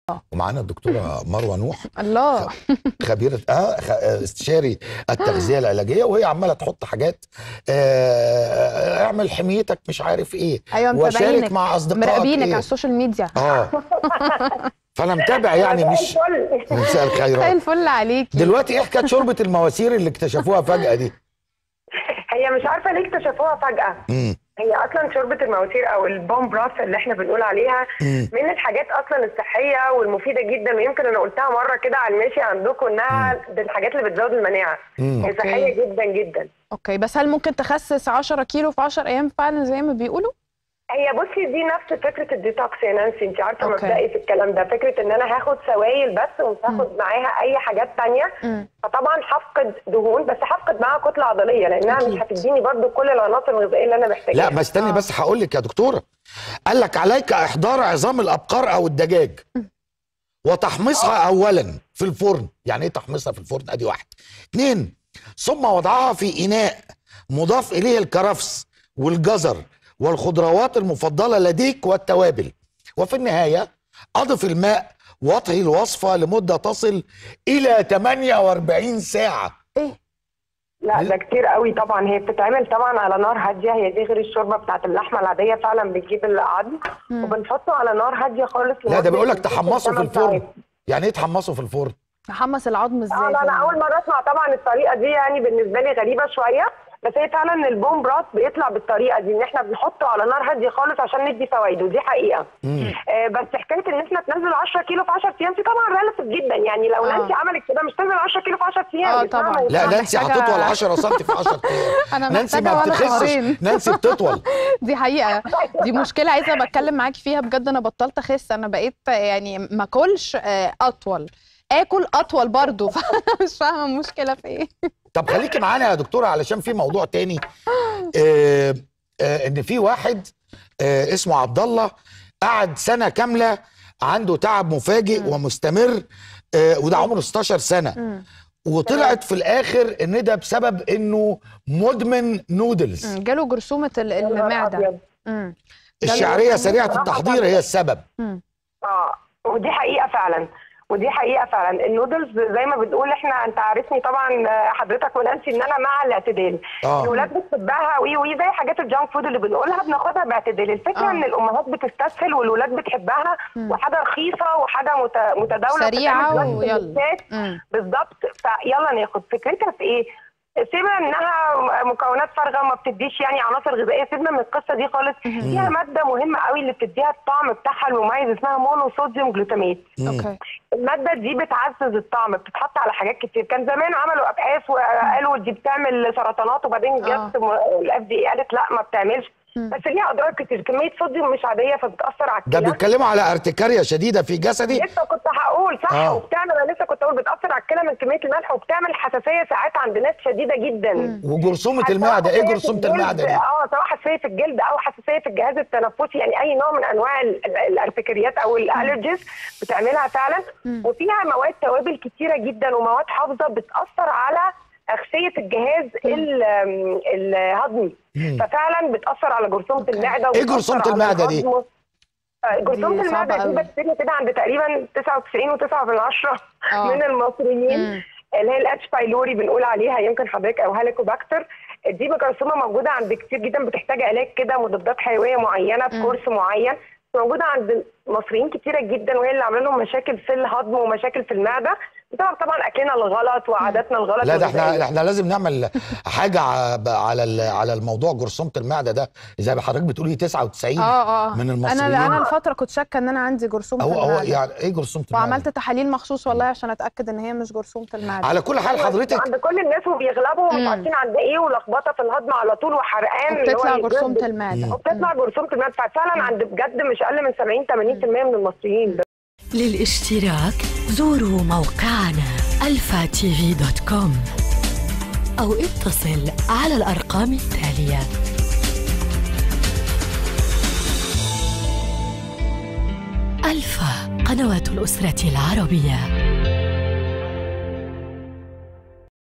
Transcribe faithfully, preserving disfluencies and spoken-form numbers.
ومعانا الدكتوره مروه نوح الله خبيره اه استشاري التغذيه العلاجيه، وهي عماله تحط حاجات آه اعمل حميتك مش عارف ايه. ايوه وشارك مع اصدقائك مراقبينك إيه؟ على السوشيال ميديا. اه فانا متابع يعني. مش مساء الخيرات. مساء الفل عليكي. دلوقتي ايه حكايه شوربه المواسير اللي اكتشفوها فجاه دي؟ هي مش عارفه ليه اكتشفوها فجاه. امم هي اصلا شوربه المواسير او البوم براث اللي احنا بنقول عليها مم. من الحاجات اصلا الصحيه والمفيده جدا، ويمكن انا قلتها مره كده على الماشي عندكم انها من الحاجات اللي بتزود المناعه. مم. هي صحيه جدا جدا. اوكي، بس هل ممكن تخسس عشرة كيلو في عشرة ايام فعلا زي ما بيقولوا؟ هي بصي دي نفس فكره الديتوكس يا نانسي، انت عارفه مبدئي في الكلام ده، فكره ان انا هاخد سوائل بس ومش هاخد معاها اي حاجات ثانيه، فطبعا هفقد دهون بس هفقد معاها كتله عضليه لانها أكيد. مش هتديني برضو كل العناصر الغذائيه اللي انا محتاجاها. لا ما استني آه. بس هقول لك يا دكتوره، قال لك عليك احضار عظام الابقار او الدجاج وتحميصها اولا في الفرن. يعني ايه تحميصها في الفرن؟ ادي واحد. اثنين، ثم وضعها في اناء مضاف اليه الكرفس والجزر والخضروات المفضلة لديك والتوابل، وفي النهاية أضف الماء واطهي الوصفة لمدة تصل إلى ثمانية وأربعين ساعة. إيه؟ لا ده كتير قوي طبعا. هي بتتعمل طبعا على نار هادية، هي دي غير الشوربة بتاعت اللحمة العادية، فعلا بتجيب العظم وبنحطه على نار هادية خالص. لا ده بيقول لك تحمصه في الفرن. يعني إيه تحمصه في الفرن؟ تحمص العظم إزاي؟ اه لا أنا أول مرة أسمع طبعا الطريقة دي، يعني بالنسبة لي غريبة شوية، بس هي فعلا البوم براث بيطلع بالطريقه دي ان احنا بنحطه على نار هاديه خالص عشان ندي فوائده، دي حقيقه. آه بس حكايه ان احنا تنزل عشرة كيلو في عشرة ايام دي طبعا ريلاتيف جدا، يعني لو آه. نانسي عملت كده مش تنزل عشرة كيلو في عشرة ايام. اه طبعا. لا نانسي هتطول عشرة سم في عشرة ايام. انا نانسي ما بتخسش، نانسي بتطول. دي حقيقه، دي مشكله عايزه بتكلم معاكي فيها بجد. انا بطلت اخس، انا بقيت يعني ما اكلش اطول، اكل اطول برضو. فانا مش فاهمه المشكله في ايه. طب خليكي معانا يا دكتوره علشان في موضوع تاني. آه آه ان في واحد آه اسمه عبد الله قعد سنه كامله عنده تعب مفاجئ م. ومستمر، آه وده عمره ستاشر سنه م. وطلعت في الاخر ان ده بسبب انه مدمن نودلز. م. جاله جرثومه المعده. الشعريه سريعه التحضير هي السبب. م. اه ودي حقيقه فعلا، ودي حقيقه فعلا. النودلز زي ما بنقول احنا، انت عارفني طبعا حضرتك ونانسي ان انا مع الاعتدال. آه. الولاد بتحبها وي وي زي حاجات الجانك فود اللي بنقولها بناخدها باعتدال. الفكره آه. ان الامهات بتستسهل والولاد بتحبها م. وحاجه رخيصه وحاجه متداوله سريعه ويلا بالظبط، فيلا ناخد. فكرتها في ايه؟ سيبنا انها مكونات فارغه ما بتديش يعني عناصر غذائيه، سيبنا من القصه دي خالص. فيها ماده مهمه قوي اللي بتديها الطعم بتاعها المميز اسمها مونو صوديوم جلوتامات. اوكي. الماده دي بتعزز الطعم، بتتحط على حاجات كتير. كان زمان عملوا ابحاث وقالوا دي بتعمل سرطانات، وبعدين جت الاف دي قالت لا ما بتعملش، بس ليها اضرار كتير. كميه صوديوم مش عاديه فبتاثر على الكلى. ده بيتكلموا على ارتكاريا شديده في جسدي. لسه كنت هقول صح. آه. وبتعمل، انا لسه كنت هقول بتاثر على الكلى من كميه الملح، وبتعمل حساسيه ساعات عند ناس شديده جدا. مم. وجرثومه المعده، ايه جرثومه المعده دي؟ اه سواء حساسيه في الجلد او حساسيه في الجهاز التنفسي، يعني اي نوع من انواع الارتكاريات او الالرجيز بتعملها فعلا. مم. وفيها مواد توابل كتيره جدا ومواد حافظه بتاثر على أغشية الجهاز الهضمي، ففعلا بتأثر على جرثومة المعدة. ايه جرثومة المعدة دي؟ جرثومة المعدة دي بكتيريا كده عند تقريبا تسعة وتسعين وتسعة من عشرة من المصريين، مم. اللي هي الاتش بايلوري بنقول عليها، يمكن حضرتك او هاليكوباكتر. دي جرثومة موجودة عند كتير جدا، بتحتاج علاج كده مضادات حيوية معينة بكورس معين، موجودة عند مصريين كتيرة جدا، وهي اللي عامله لهم مشاكل في الهضم ومشاكل في المعدة بسبب طبعا اكلنا الغلط وعاداتنا الغلط. لا ده احنا احنا لازم نعمل حاجه على على الموضوع جرثومه المعده ده، زي ما حضرتك بتقولي تسعة وتسعين اه اه من المصريين. انا انا الفتره كنت شاكه ان انا عندي جرثومه هو المعده. هو يعني ايه جرثومه المعده؟ وعملت تحاليل مخصوص والله عشان اتاكد ان هي مش جرثومه المعده. على كل حال حضرتك عند كل الناس وبيغلبوا ومش عارفين عند ايه، ولخبطه في الهضم على طول وحرقان، وبتطلع جرثومه المعده وبتطلع جرثومه المعده فعلا عند بجد مش اقل من سبعين ثمانين بالمئة من المصريين. للاشتراك زوروا موقعنا الفا تي في دوت كوم أو اتصل على الأرقام التالية. الفا، قنوات الأسرة العربية.